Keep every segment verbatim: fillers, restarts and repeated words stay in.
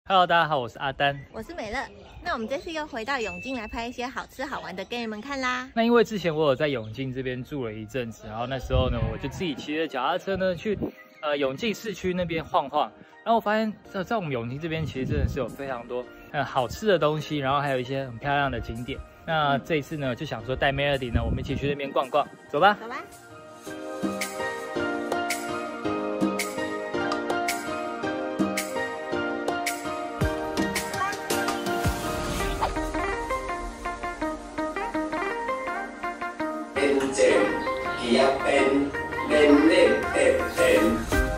Hello， 大家好，我是阿丹， 我是美乐。那我们这次又回到永靖来拍一些好吃好玩的给你们看啦。 那因为之前我有在永靖这边住了一阵子，然后那时候呢，我就自己骑着脚踏车呢去呃永靖市区那边晃晃，然后我发现在在我们永靖这边其实真的是有非常多呃好吃的东西，然后还有一些很漂亮的景点。那这一次呢，就想说带 Melody 呢，我们一起去那边逛逛，走吧。 走吧。 เป็นเจนเกียร์เป็นเล่นเล่นเต็มเต็ม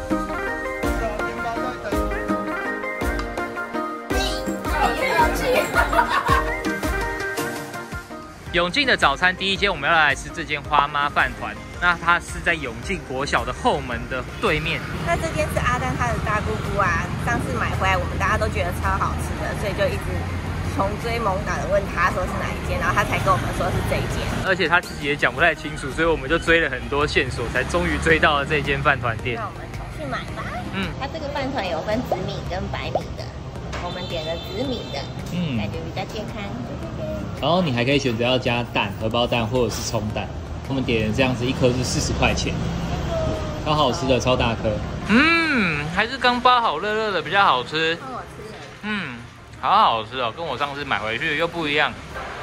永靖的早餐第一间，我们要来吃这间花妈饭团。那它是在永靖国小的后门的对面。 那这间是阿丹他的大姑姑啊，上次买回来我们大家都觉得超好吃的，所以就一直穷追猛打的问他说是哪一间，然后他才跟我们说是这一间。 而且他自己也讲不太清楚，所以我们就追了很多线索，才终于追到了这间饭团店。 那我们去买吧。 嗯， 它这个饭团有分紫米跟白米的，我们点了紫米的，嗯，感觉比较健康。 然后你还可以选择要加蛋、荷包蛋或者是葱蛋。我们点这样子一颗是四十块钱，超好吃的，超大颗。嗯，还是刚包好热热的比较好吃。 超好吃的。 嗯，好好吃哦，跟我上次买回去的又不一样。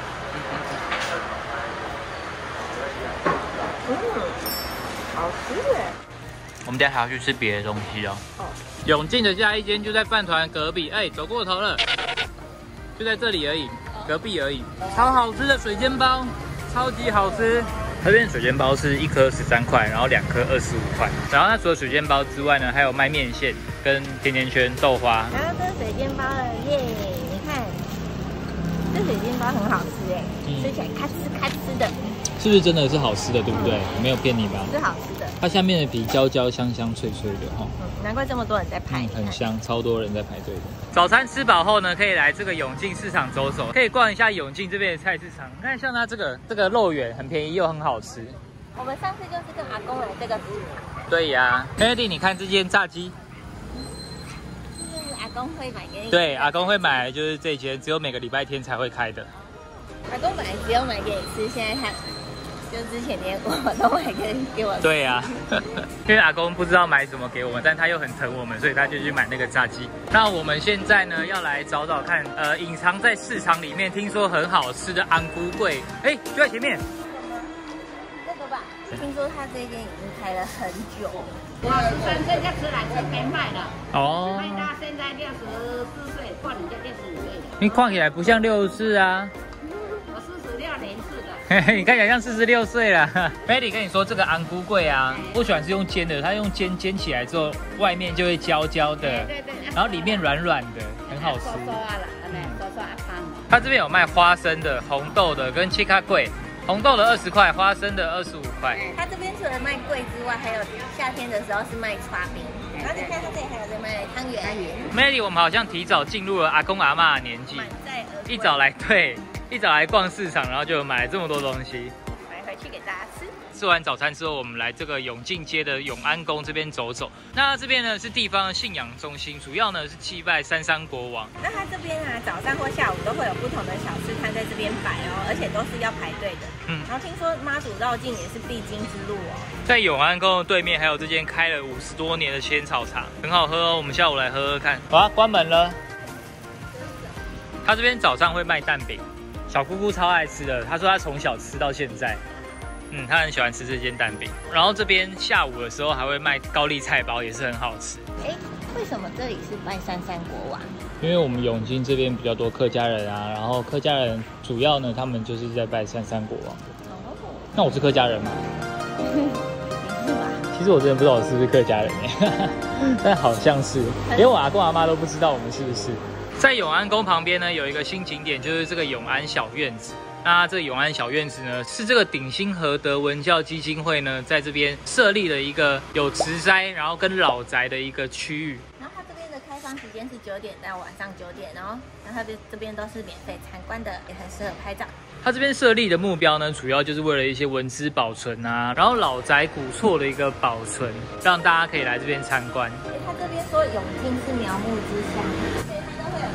嗯，好吃耶。 我们等一下还要去吃别的东西哦。 哦。 永靖的下一间就在饭团隔壁，哎，走过头了，就在这里而已。隔壁而已，超好吃的水煎包，超级好吃。这边水煎包是一颗十三块，然后两颗二十五块。然后它除了水煎包之外呢，还有卖面线跟甜甜圈、豆花。 然后这水煎包了耶！你看，这水煎包很好吃哎，嗯、吃起来咔哧咔哧的。 是不是真的是好吃的，对不对？嗯、没有骗你吧？ 是好吃的。它下面的皮焦焦香香脆脆的哈。 嗯，难怪这么多人在排、 嗯，很香，超多人在排队的。早餐吃饱后呢，可以来这个永靖市场走走，可以逛一下永靖这边的菜市场。你看，像它这个这个肉圆很便宜又很好吃。 我们上次就是跟阿公来这个市场。 对呀 ，Melody， 你看这间炸鸡。 就是阿公会买给你。 对，阿公会买，就是这间，只有每个礼拜天才会开的。 阿公买只有买给你吃，现在他。就之前连我都买给给我吃。 对呀、啊，因为阿公不知道买什么给我们，但他又很疼我们，所以他就去买那个炸鸡。那我们现在呢，要来找找看，呃，隐藏在市场里面，听说很好吃的安菇桂，哎，就在前面。 这个吧，听说他这间已经开了很久。 我十三岁就出来这边卖了， 哦， 卖到现在六十四岁，过年就六十五岁了。 你看起来不像六十四啊。 我四十六年次的。 嘿嘿，你看起来像四十六岁了。Melody 跟你说，这个安菇桂啊，我喜欢是用煎的，它用煎煎起来之后，外面就会焦焦的， 对对， 然后里面软软的，很好吃。 嗯， 它这边有卖花生的、红豆的跟切卡桂，红豆的二十块，花生的二十五块。 它这边除了卖桂之外，还有夏天的时候是卖刨冰，然后你看它这里还有在卖汤圆。 Melody， 我们好像提早进入了阿公阿嬷的年纪，一早来对。一早来逛市场，然后就买了这么多东西， 买回去给大家吃。 吃完早餐之后，我们来这个永靖街的永安宫这边走走。那这边呢是地方的信仰中心，主要呢是祭拜三山国王。 那它这边啊，早上或下午都会有不同的小吃摊在这边摆哦，而且都是要排队的。嗯，然后听说妈祖绕境也是必经之路哦。 在永安宫的对面还有这间开了五十多年的仙草茶，很好喝哦。我们下午来喝喝看。好啊，关门了。他这边早上会卖蛋饼。小姑姑超爱吃的，她说她从小吃到现在，嗯，她很喜欢吃这间蛋饼。然后这边下午的时候还会卖高丽菜包，也是很好吃。 哎，为什么这里是拜三山国王？ 因为我们永靖这边比较多客家人啊，然后客家人主要呢，他们就是在拜三山国王。哦，那我是客家人吗？ 你是吧？ 其实我真的不知道我是不是客家人耶，但好像是，连我阿公阿妈都不知道我们是不是。在永安宫旁边呢，有一个新景点，就是这个永安小院子。那这个永安小院子呢，是这个鼎新和德文教基金会呢，在这边设立了一个有慈斋，然后跟老宅的一个区域。 然后它这边的开放时间是九点到晚上九点，然后然后它这边都是免费参观的，也很适合拍照。它这边设立的目标呢，主要就是为了一些文资保存啊，然后老宅古厝的一个保存，让大家可以来这边参观。它这边说永靖是苗木之乡，所以它都会有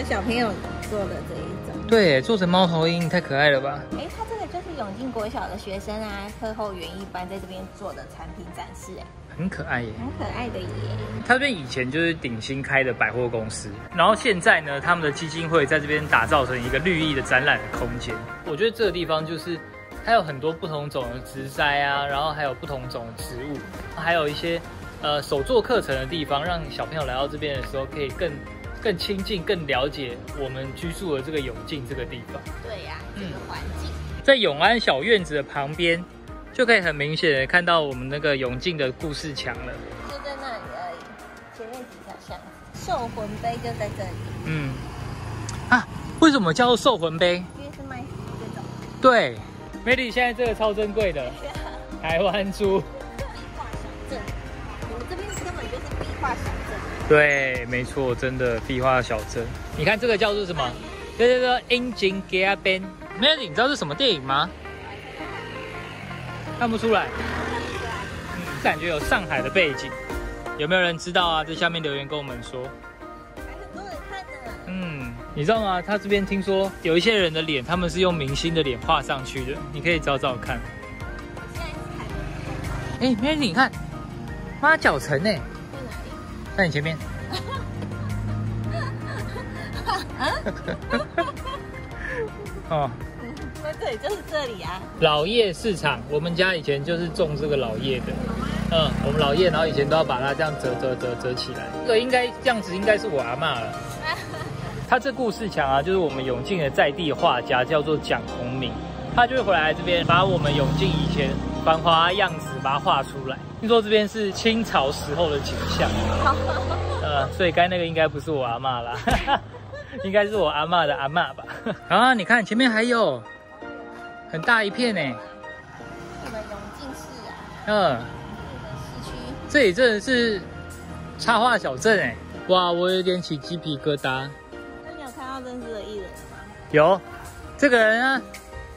小朋友做的这一种。 对，做成猫头鹰太可爱了吧？ 哎，它这个就是永靖国小的学生啊，课后园艺班在这边做的产品展示，哎， 很可爱耶， 很可爱的耶。 它这边以前就是鼎新开的百货公司，然后现在呢，他们的基金会在这边打造成一个绿意的展览的空间。我觉得这个地方就是它有很多不同种的植栽啊，然后还有不同种的植物，还有一些呃手作课程的地方，让小朋友来到这边的时候可以更更亲近、更了解我们居住的这个永靖这个地方。 对呀、啊，这个环境。 在永安小院子的旁边，就可以很明显的看到我们那个永靖的故事墙了。 就在那里而已，前面几条巷子，兽魂碑就在这里。 嗯，啊，为什么叫做兽魂碑？ 因为是卖这种。 对 ，Melody 现在这个超珍贵的台湾猪。 壁画小镇，我们这边根本就是壁画小镇。 对，没错，真的壁画小镇。你看这个叫做什么？这叫做《英景给阿边》。Melody， 你知道是什么电影吗？看不出来。嗯，感觉有上海的背景。有没有人知道啊？在下面留言跟我们说。 还很多人看呢。 嗯，你知道吗？他这边听说有一些人的脸，他们是用明星的脸画上去的，你可以找找看。哎，Melody，你看，八角城呢？ 在哪里？ 在你前面。哦， 那这里就是这里啊。 老叶市场，我们家以前就是种这个老叶的。嗯，我们老叶，然后以前都要把它这样折折折折起来。这个应该这样子，应该是我阿嬷了。他这故事墙啊，就是我们永靖的在地画家，叫做蒋宏明，他就会回来这边，把我们永靖以前繁华样子把它画出来。听说这边是清朝时候的景象，呃，所以该那个应该不是我阿嬷啦。应该是我阿嬷的阿嬷吧。啊，你看前面还有很大一片呢。 我们永靖市啊， 嗯， 市区。 这里真的是插画小镇哎，哇，我有点起鸡皮疙瘩。 那你有看到认识的艺人吗？ 有，这个人啊，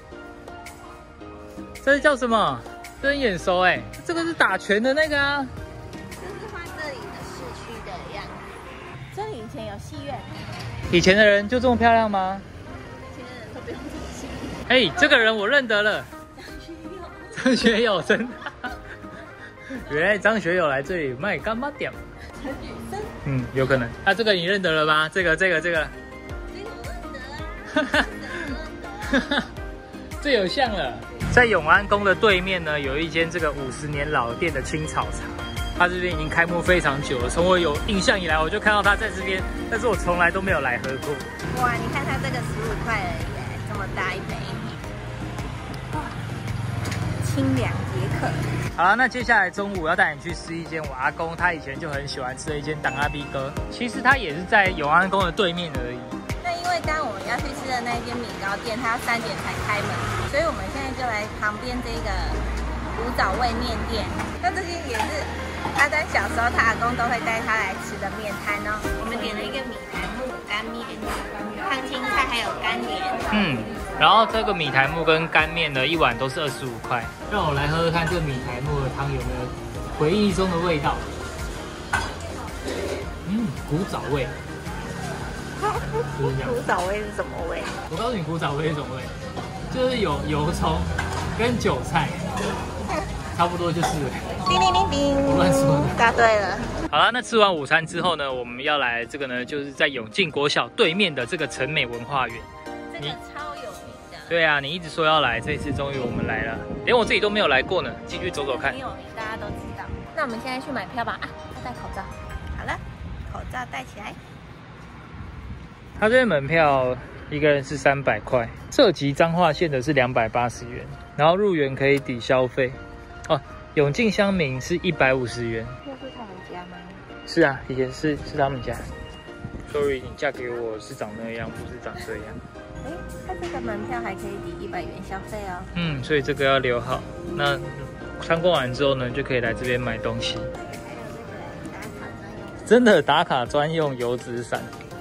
这是叫什么？这很眼熟哎，这个是打拳的那个啊。 这是画这里的市区的样子。这里以前有戏院。 以前的人就这么漂亮吗？ 以前的人都不用自信。 哎，这个人我认得了，张学友，真的。原来张学友来这里卖干妈点。 陈雨生。 嗯，有可能。啊，这个你认得了吧？这个，这个，这个。 这个我认得啊。认得。 最有像了。在永安宫的对面呢，有一间这个五十年老店的青草茶。它这边已经开幕非常久了，从我有印象以来，我就看到它在这边，但是我从来都没有来喝过。 哇，你看它这个十五块而已，这么大一杯，哇，清凉解渴。 好了，那接下来中午要带你去吃一间我阿公他以前就很喜欢吃的一间党阿 B 哥，其实它也是在永安宫的对面而已。 那因为刚刚我们要去吃的那间米糕店，它要三点才开门，所以我们现在就来旁边这个古早味面店。那这些也是阿丹小时候他阿公都会带他来吃的面摊哦。我们点了一个米苔目干面、烫青菜还有干莲。 嗯，然后这个米苔目跟干面呢，一碗都是二十五块。让我来喝喝看这个米苔目的汤有没有回忆中的味道。嗯，古早味。 古早味是什么味？ 我告诉你，古早味是什么味，就是有油葱跟韭菜，差不多就是。 叮叮叮叮， 我乱说的， 答对了。 好了，那吃完午餐之后呢，我们要来这个呢，就是在永靖国小对面的这个成美文化园。 这个超有名的。 对啊，你一直说要来，这一次终于我们来了，连我自己都没有来过呢。进去走走看。 很有名，大家都知道。那我们现在去买票吧。啊，要戴口罩。好了，口罩戴起来。 他这边门票一个人是三百块，这集彰化县的是两百八十元，然后入园可以抵消费。哦，永靖乡民是一百五十元。 那是他们家吗？ 是啊，以前是是他们家。Sorry， 你嫁给我是长那样，不是长这样。 哎，他这个门票还可以抵一百元消费哦。 嗯，所以这个要留好。那参观完之后呢，就可以来这边买东西。真的打卡专用油纸伞。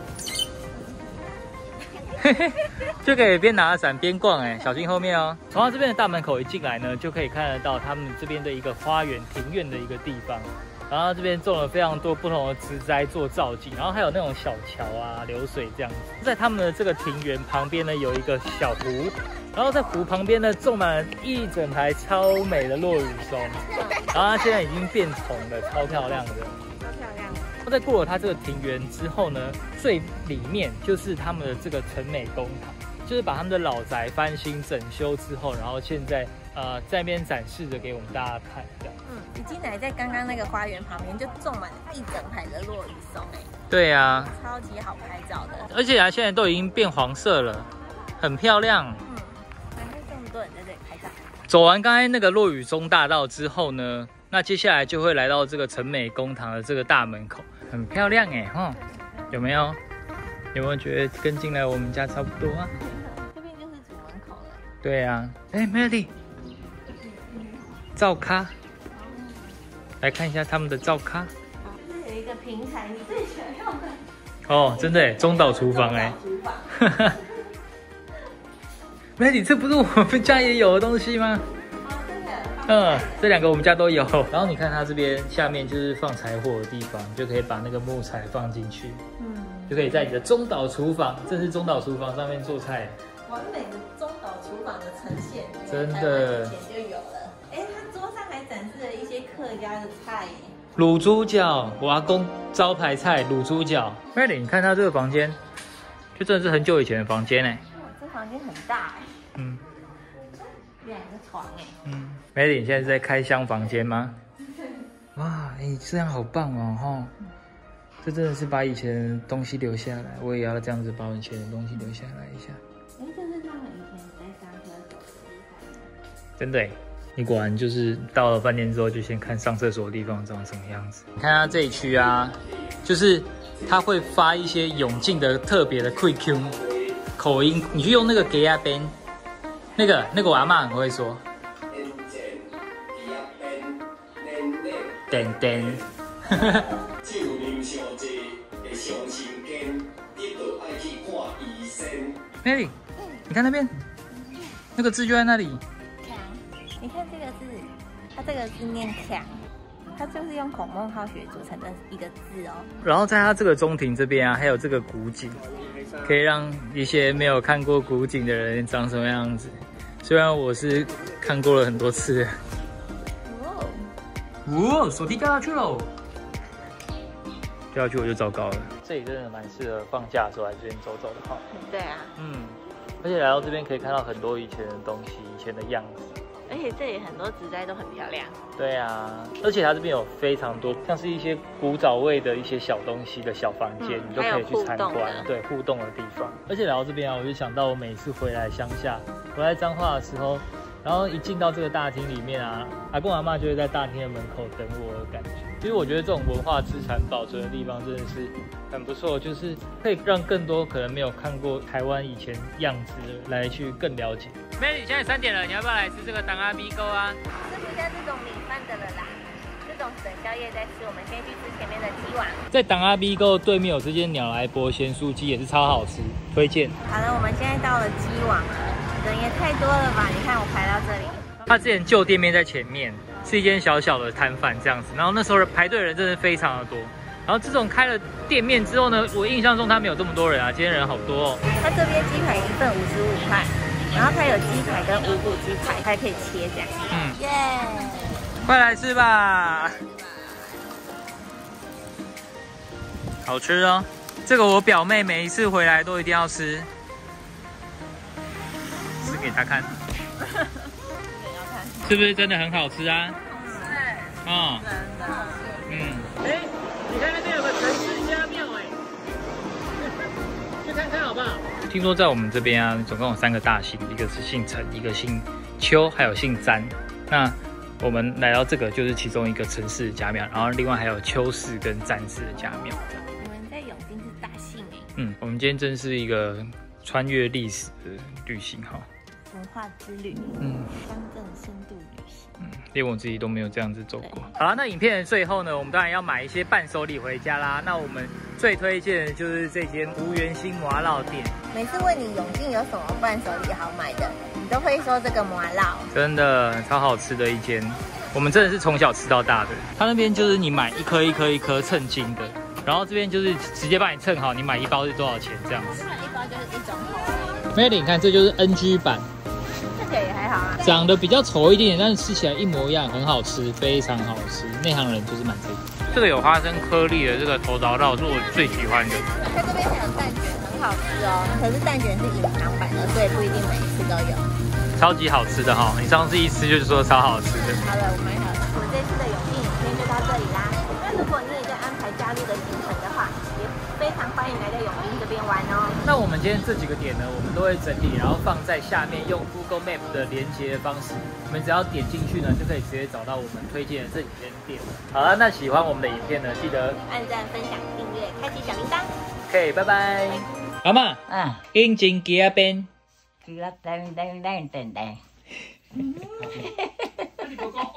就可以边拿伞边逛哎，小心后面哦。从他这边的大门口一进来呢，就可以看得到他们这边的一个花园庭院的一个地方。 然后这边种了非常多不同的植栽做造景，然后还有那种小桥啊、流水这样子。在他们的这个庭园旁边呢，有一个小湖，然后在湖旁边呢种满了一整排超美的落羽松，然后它现在已经变红了，超漂亮的。 超漂亮。 在过了它这个庭园之后呢，最里面就是他们的这个成美公堂，就是把他们的老宅翻新整修之后，然后现在呃在那边展示着给我们大家看，这样。 嗯，一进来在刚刚那个花园旁边就种满了一整排的落羽松，哎。 对呀、啊， 超级好拍照的， 而且它现在都已经变黄色了，很漂亮。 嗯，难怪这么多人在这里拍照。 走完刚才那个落羽松大道之后呢，那接下来就会来到这个成美公堂的这个大门口，很漂亮哎，哈，有没有？有没有觉得跟进来我们家差不多啊？ 这边就是主门口了。 对啊，哎 ，Melody， 灶咖，来看一下他们的灶咖。 这有一个平台，你最想要的。 哦，真的哎，中岛厨房哎。 中岛厨房。 Melody， 这不是我们家也有的东西吗？嗯，这两个我们家都有。然后你看它这边下面就是放柴火的地方，就可以把那个木材放进去，嗯，就可以在你的中岛厨房，这是中岛厨房上面做菜， 完美的中岛厨房的呈现， 真的， 以前就有了。哎，它桌上还展示了一些客家的菜耶， 卤猪脚，我阿公招牌菜卤猪脚。Melody， 你看它这个房间，就真的是很久以前的房间哎。 哇，这房间很大哎。嗯。两个床哎。嗯。 Melody， 你现在是在开箱房间吗？哇，哎、欸，这样好棒哦，哈！这真的是把以前的东西留下来，我也要这样子把我以前的东西留下来一下。 哎、欸，这是他们以前在上厕所的地方。 真的耶，你果然就是到了饭店之后，就先看上厕所的地方长什么样子。你看它这一区啊，就是它会发一些永进的特别的 quick Q 口音，你去用那个给亚边，那个那个我阿嬷很会说。点点， 酒啉伤济会伤神经，你就爱去看医生。 Mary， 你看那边，那个字就在那里。 强，你看这个字，它这个字念强，它就是用孔孟浩学组成的一个字哦。 然后在它这个中庭这边啊，还有这个古井，可以让一些没有看过古井的人长什么样子。虽然我是看过了很多次。哦，手提掉下去喽！掉下去我就糟糕了。这里真的蛮适合放假的时候来这边走走的哈。 对啊。 嗯，而且来到这边可以看到很多以前的东西，以前的样子。 而且这里很多植栽都很漂亮。 对啊，而且它这边有非常多像是一些古早味的一些小东西的小房间，嗯、你都可以去参观。对，互动的地方。而且来到这边啊，我就想到我每次回来乡下，回来彰化的时候。然后一进到这个大厅里面啊，阿公阿嬷就会在大厅的门口等我的感觉。其实我觉得这种文化资产保存的地方真的是很不错，就是可以让更多可能没有看过台湾以前样子的来去更了解。Melody， 现在三点了，你要不要来吃这个当阿咪糕啊？ 吃不下这种米饭的了啦，这种等宵夜再吃。我们先去吃前面的鸡王。 在当阿咪糕对面有这间鸟来伯咸酥鸡，也是超好吃，推荐。 好了，我们现在到了鸡王了。人也太多了吧！你看我排到这里。 他之前旧店面在前面，是一间小小的摊贩这样子。然后那时候排队的人真的非常的多。然后自从开了店面之后呢，我印象中他没有这么多人啊，今天人好多哦。 他这边鸡排一份五十五块，然后他有鸡排跟五谷鸡排，还可以切这样。嗯，耶！ Yeah 快来吃吧，好吃哦。这个我表妹每一次回来都一定要吃。吃给他看，是不是真的很好吃啊？是，哦，真的，嗯，哎，你看那边有个城市家庙哎，去看看好不好？听说在我们这边啊，总共有三个大姓，一个是姓陈，一个姓邱，还有姓詹。那我们来到这个就是其中一个陈氏的家庙，然后另外还有邱氏跟詹氏的家庙。 我们在永靖是大姓哎。 嗯，我们今天真是一个穿越历史的旅行哈。 文化之旅，嗯，乡镇深度旅行， 嗯，连我自己都没有这样子走过。好了，那影片的最后呢，我们当然要买一些伴手礼回家啦。那我们最推荐的就是这间吴元兴麻辣店。 每次问你永靖有什么伴手礼好买的，你都会说这个麻辣， 真的超好吃的一间。 我们真的是从小吃到大的。他那边就是你买一颗一颗一颗称斤的，然后这边就是直接帮你称好，你买一包是多少钱这样子。 一包就是一种口味。 妹你看，这就是 N G 版， 看起来也还好啊。 长得比较丑一点点，但是吃起来一模一样，很好吃，非常好吃。内行人就是买这个。这个有花生颗粒的这个头枣烙是我最喜欢的。 它这边还有蛋卷，很好吃哦。可是蛋卷是隐藏版的，所以不一定每一次都有。 超级好吃的哈、哦！你上次一吃就是说超好吃的。 好了，我们好了，我们这次的永定影片就到这里啦。那如果你也在安排加入的行程的话，也非常欢迎来到永定这边玩哦。那我们今天这几个点呢，我们都会整理，然后放在下面用 Google Map 的连接的方式，你们只要点进去呢，就可以直接找到我们推荐的这几间店。好了，那喜欢我们的影片呢，记得按赞、分享、订阅、开启小铃铛。 OK， 拜拜。阿嬷， 啊， 眼睛记啊边。 记得等等等等等。